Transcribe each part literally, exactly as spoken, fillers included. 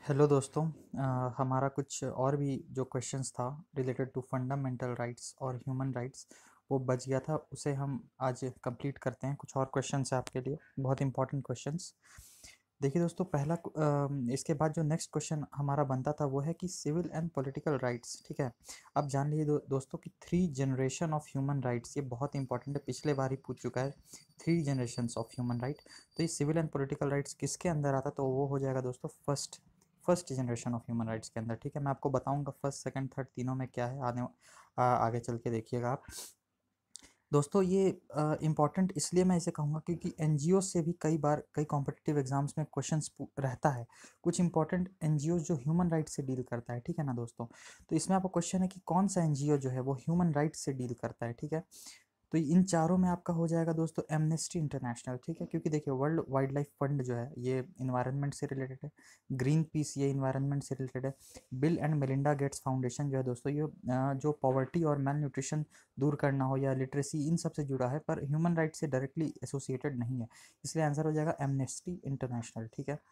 Hello दोस्तों। अ, हमारा कुछ और भी जो क्वेश्चंस था रिलेटेड टू फंडामेंटल राइट्स और ह्यूमन राइट्स वो बच गया था, उसे हम आज कंप्लीट करते हैं। कुछ और क्वेश्चंस है आपके लिए, बहुत इंपॉर्टेंट क्वेश्चंस। देखिए दोस्तों, पहला अ, इसके बाद जो नेक्स्ट क्वेश्चन हमारा बनता था वो है कि सिविल एंड पॉलिटिकल राइट्स। ठीक है, अब जान लीजिए दो, दोस्तों कि three generation of human rights, ये बहुत इंपॉर्टेंट है, पिछले बार ही पूछ चुका है। Three generations of human right, तो ये सिविल एंड पॉलिटिकल राइट्स किसके अंदर आता है? तो वो हो जाएगा दोस्तों first first generation of human rights के अंदर। ठीक है, मैं आपको बताऊंगा फर्स्ट सेकंड थर्ड तीनों में क्या है, आने आ, आगे चल के देखिएगा आप। दोस्तों ये इम्पॉर्टेंट इसलिए मैं इसे कहूँगा क्योंकि एनजीओ से भी कई बार कई कॉम्पिटिटिव एग्जाम्स में क्वेश्चंस रहता है। कुछ इंपॉर्टेंट एनजीओ जो ह्यूमन राइट्स से डील करता है, ठीक है ना दोस्तों। तो इसमें आपको क्वेश्चन है कि कौन सा एनजीओ जो है वो ह्यूमन राइट्स से डील करता है। ठीक है, तो इन चारों में आपका हो जाएगा दोस्तों एमनेस्टी इंटरनेशनल। ठीक है, क्योंकि देखिए वर्ल्ड वाइल्ड लाइफ फंड जो है ये इन्वायरमेंट से रिलेटेड है, ग्रीन पीस ये इन्वायरमेंट से रिलेटेड है, Bill and Melinda Gates Foundation जो है दोस्तों ये अ, जो पॉवर्टी और मेल न्यूट्रिशन दूर करना हो या लिटरेसी, इन सब से जुड़ा है, पर ह्यूमन राइट से डायरेक्टली एसोसिएटेड नहीं है, इसलिए आंसर हो जाएगा एमनेस्टी इंटरनेशनल। ठीक है,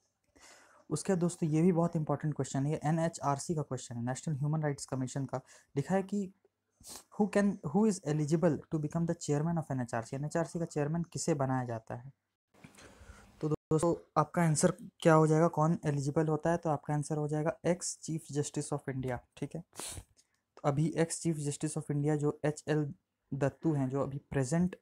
उसके बाद दोस्तों ये भी बहुत इंपॉर्टेंट क्वेश्चन है, ये एन एच आर सी का क्वेश्चन है, नेशनल ह्यूमन राइट्स कमीशन का। लिखा है कि who can who is eligible to become the chairman of NHRC, NHRC का चेयरमैन किसे बनाया जाता है? तो दोस्तों आपका आंसर क्या हो जाएगा, कौन एलिजिबल होता है? तो आपका आंसर हो जाएगा ex chief justice of India. ठीक है, तो अभी ex chief justice of India जो एच एल दत्तू हैं, जो अभी प्रेजेंट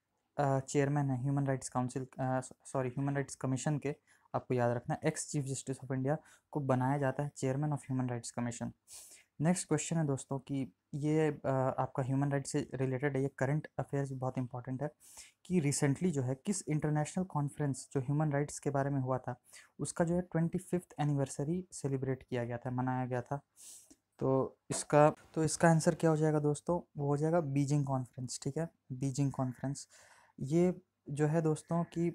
चेयरमैन है human rights council, sorry human rights commission के, आपको याद रखना ex chief justice of India को बनाया जाता है chairman of human rights commission. Next question है दोस्तों कि ये आ, आपका ह्यूमन राइट्स से रिलेटेड है, ये करंट अफेयर्स बहुत इंपॉर्टेंट है कि रिसेंटली जो है किस इंटरनेशनल कॉन्फ्रेंस जो ह्यूमन राइट्स के बारे में हुआ था उसका जो है ट्वेंटी फिफ्थ एनिवर्सरी सेलिब्रेट किया गया था, मनाया गया था। तो इसका तो इसका आंसर क्या हो जाएगा दोस्तों? वो हो जाएगा बीजिंग कॉन्फ्रेंस। ठीक है, बीजिंग कॉन्फ्रेंस। ये जो है दोस्तों कि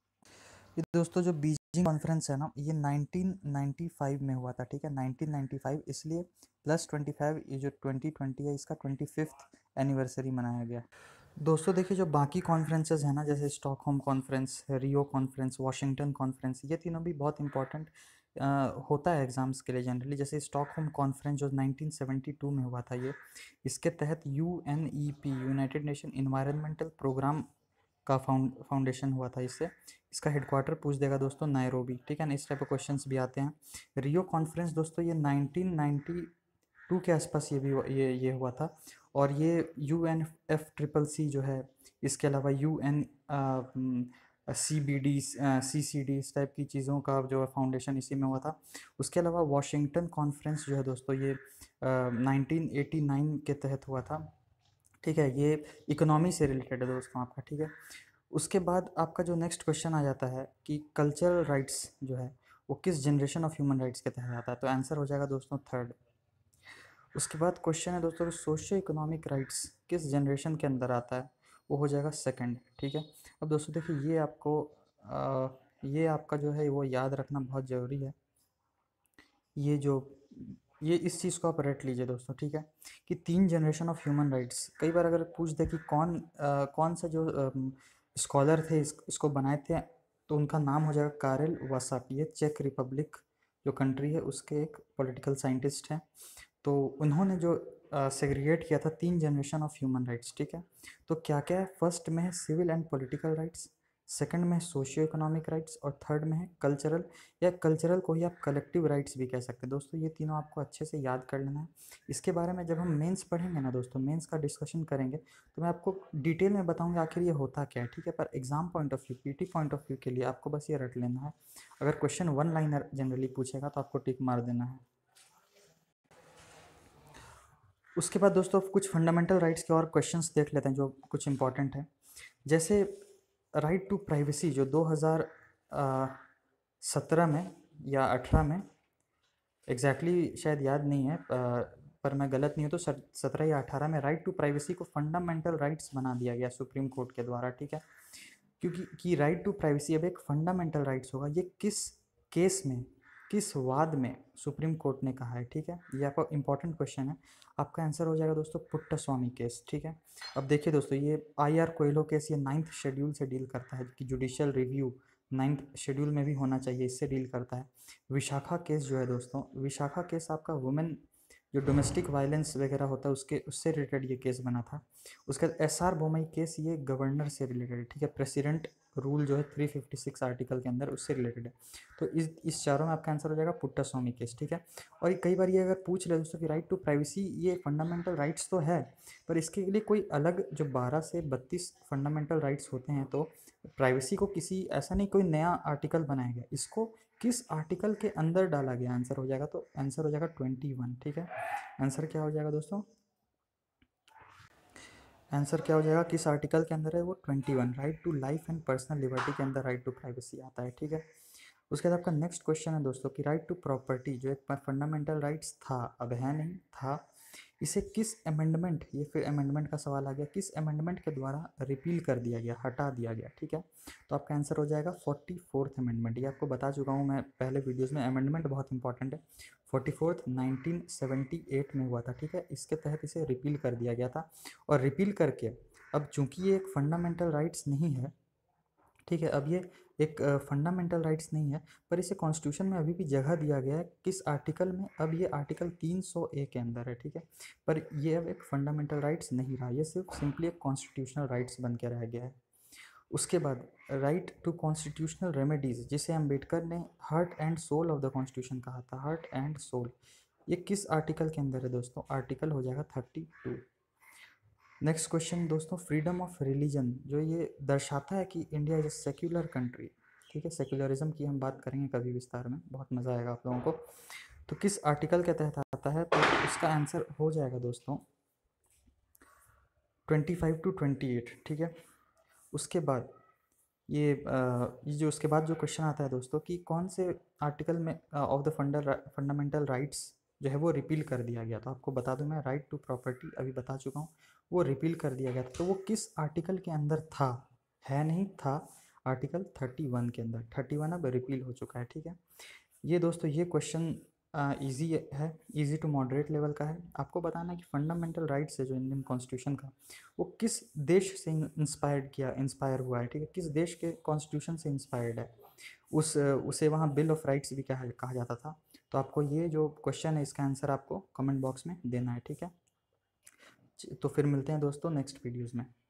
ये दोस्तों जो बीजिंग कॉन्फ्रेंस है ना, ये नाइनटीन नाइंटी फाइव में हुआ था। ठीक है, नाइनटीन नाइंटी फाइव, इसलिए प्लस ट्वेंटी फाइव, ये जो ट्वेंटी ट्वेंटी है इसका ट्वेंटी फिफ्थ एनिवर्सरी मनाया गया। दोस्तों देखिए, जो बाकी कॉन्फ्रेंसेस हैं ना, जैसे Stockholm conference, Rio conference, Washington conference, ये तीनों भी बहुत इंपॉर्टेंट होता है एग्जाम्स के लिए जनरली। जैसे स्टॉकहोम कॉन्फ्रेंस जो नाइनटीन सेवेंटी टू में हुआ था, ये इसके तहत U N E P, United Nation environmental programme का फाउंड फाउंडेशन हुआ था इससे। इसका हेडक्वार्टर पूछ देगा दोस्तों नायरोबी। ठीक है ना, इस टाइप के क्वेश्चंस भी आते हैं। रियो कॉन्फ्रेंस दोस्तों ये नाइनटीन नाइंटी टू के आसपास ये भी ये ये हुआ था, और ये U N F triple C जो है, इसके अलावा U N C B D C C D, इस टाइप की चीज़ों का जो है फाउंडेशन इसी में हुआ था। उसके अलावा वाशिंगटन कॉन्फ्रेंस जो है दोस्तों ये नाइनटीन एटी नाइन के तहत हुआ था। ठीक है, ये इकोनॉमी से रिलेटेड है दोस्तों आपका। ठीक है, उसके बाद आपका जो नेक्स्ट क्वेश्चन आ जाता है कि कल्चरल राइट्स जो है वो किस जनरेशन ऑफ ह्यूमन राइट्स के तहत आता है? तो आंसर हो जाएगा दोस्तों थर्ड। उसके बाद क्वेश्चन है दोस्तों सोशियो इकोनॉमिक राइट्स किस जनरेशन के अंदर आता है? वो हो जाएगा सेकंड। ठीक है, अब दोस्तों देखिए, ये आपको आ, ये आपका जो है वो याद रखना बहुत ज़रूरी है। ये जो ये इस चीज़ को आप रट लीजिए दोस्तों। ठीक है, कि तीन जनरेशन ऑफ ह्यूमन राइट्स, कई बार अगर पूछ दे कि कौन आ, कौन सा जो स्कॉलर थे इस, इसको बनाए थे, तो उनका नाम हो जाएगा कारेल वासाक। ये चेक रिपब्लिक जो कंट्री है उसके एक पॉलिटिकल साइंटिस्ट हैं। तो उन्होंने जो सेग्रीगेट किया था तीन जनरेशन ऑफ ह्यूमन राइट्स। ठीक है, तो क्या क्या है? फर्स्ट में है civil and political rights, second में है सोशियो इकोनॉमिक राइट्स, और थर्ड में है कल्चरल, या कल्चरल को ही आप कलेक्टिव राइट्स भी कह सकते हैं दोस्तों। ये तीनों आपको अच्छे से याद कर लेना है। इसके बारे में जब हम मेंस पढ़ेंगे ना दोस्तों, मेंस का डिस्कशन करेंगे, तो मैं आपको डिटेल में बताऊंगा आखिर ये होता क्या है। ठीक है, पर exam point of view, PT point of view के लिए आपको बस ये रट लेना है। अगर क्वेश्चन वन लाइनर जनरली पूछेगा तो आपको टिक मार देना है। उसके बाद दोस्तों कुछ फंडामेंटल राइट्स के और क्वेश्चंस देख लेते हैं जो कुछ इंपॉर्टेंट है। जैसे राइट टू प्राइवेसी जो दो हज़ार सत्रह में या अठारह में, एग्जैक्टली exactly शायद याद नहीं है, पर मैं गलत नहीं हूँ तो सत्रह या अठारह में राइट टू प्राइवेसी को फंडामेंटल राइट्स बना दिया गया सुप्रीम कोर्ट के द्वारा। ठीक है, क्योंकि कि राइट टू प्राइवेसी अब एक फंडामेंटल राइट्स होगा। ये किस केस में, किस वाद में सुप्रीम कोर्ट ने कहा है? ठीक है, ये आपका इंपॉर्टेंट क्वेश्चन है। आपका आंसर हो जाएगा दोस्तों पुट्टास्वामी केस। ठीक है, अब देखिए दोस्तों, ये आई आर कोयलो केस ये नाइन्थ शेड्यूल से डील करता है कि जुडिशियल रिव्यू नाइन्थ शेड्यूल में भी होना चाहिए, इससे डील करता है। विशाखा केस जो है दोस्तों, विशाखा केस आपका वुमेन जो डोमेस्टिक वायलेंस वगैरह होता है उसके उससे रिलेटेड ये केस बना था। उसके बाद एस आर बोमई केस, ये गवर्नर से रिलेटेड है, ठीक है, प्रेसिडेंट रूल जो है थ्री फिफ्टी सिक्स आर्टिकल के अंदर उससे रिलेटेड है। तो इस इस चारों में आपका आंसर हो जाएगा पुट्टास्वामी केस, ठीक है। और कई बार ये अगर पूछ ले दोस्तों कि राइट टू प्राइवेसी ये फंडामेंटल राइट्स तो है, पर इसके लिए कोई अलग जो बारह से बत्तीस फंडामेंटल राइट्स होते हैं, तो प्राइवेसी को किसी ऐसा नहीं कोई नया आर्टिकल बनाया गया, इसको किस आर्टिकल के अंदर डाला गया आंसर हो जाएगा, तो आंसर हो जाएगा ट्वेंटी वन, ठीक है। आंसर क्या हो जाएगा दोस्तों, आंसर क्या हो जाएगा, किस आर्टिकल के अंदर है वो, twenty one, right to life and personal liberty के अंदर राइट टू प्राइवेसी आता है, ठीक है। उसके बाद आपका नेक्स्ट क्वेश्चन है दोस्तों कि राइट टू प्रॉपर्टी जो एक फंडामेंटल राइट्स था, अब है नहीं, था, इसे किस अमेंडमेंट, ये फिर अमेंडमेंट का सवाल आ गया, किस अमेंडमेंट के द्वारा रिपील कर दिया गया, हटा दिया गया, ठीक है। तो आपका आंसर हो जाएगा फोर्टी फोर्थ अमेंडमेंट। ये आपको बता चुका हूँ मैं पहले वीडियोज़ में, अमेंडमेंट बहुत इंपॉर्टेंट है। Forty fourth nineteen seventy eight में हुआ था, ठीक है। इसके तहत इसे रिपील कर दिया गया था, और रिपील करके अब चूंकि ये एक फंडामेंटल राइट्स नहीं है, ठीक है, अब ये एक फंडामेंटल राइट्स नहीं है, पर इसे कॉन्स्टिट्यूशन में अभी भी जगह दिया गया है, किस आर्टिकल में, अब ये आर्टिकल तीन सौ ए के अंदर है, ठीक है। पर ये अब एक फंडामेंटल राइट्स नहीं रहा, ये सिर्फ सिंपली एक कॉन्स्टिट्यूशनल राइट्स बन के रह गया है। उसके बाद राइट टू कॉन्स्टिट्यूशनल रेमेडीज, जिसे अम्बेडकर ने heart and soul of the constitution कहा था, हार्ट एंड सोल, ये किस आर्टिकल के अंदर है दोस्तों, आर्टिकल हो जाएगा थर्टी टू। नेक्स्ट क्वेश्चन दोस्तों, फ्रीडम ऑफ रिलीजन, जो ये दर्शाता है कि India is a secular country, ठीक है, सेक्युलरिज्म की हम बात करेंगे कभी विस्तार में, बहुत मज़ा आएगा आप लोगों को। तो किस आर्टिकल के तहत आता है, तो उसका आंसर हो जाएगा दोस्तों twenty five to twenty eight, ठीक है। उसके बाद ये ये जो उसके बाद जो क्वेश्चन आता है दोस्तों कि कौन से आर्टिकल में of the funder fundamental rights जो है वो रिपील कर दिया गया, तो आपको बता दूं मैं, राइट टू प्रॉपर्टी अभी बता चुका हूँ, वो रिपील कर दिया गया था, तो वो किस आर्टिकल के अंदर था, है नहीं, था आर्टिकल थर्टी वन के अंदर, थर्टी वन अब रिपील हो चुका है, ठीक है। ये दोस्तों ये क्वेश्चन इजी है, इजी टू मॉडरेट लेवल का है। आपको बताना है कि फंडामेंटल राइट्स है जो इंडियन कॉन्स्टिट्यूशन का, वो किस देश से इंस्पायर्ड किया इंस्पायर हुआ है, ठीक है, किस देश के कॉन्स्टिट्यूशन से इंस्पायर्ड है, उस उसे वहाँ बिल ऑफ राइट्स भी कहा कहा जाता था। तो आपको ये जो क्वेश्चन है इसका आंसर आपको कमेंट बॉक्स में देना है, ठीक है। तो फिर मिलते हैं दोस्तों नेक्स्ट वीडियोज़ में।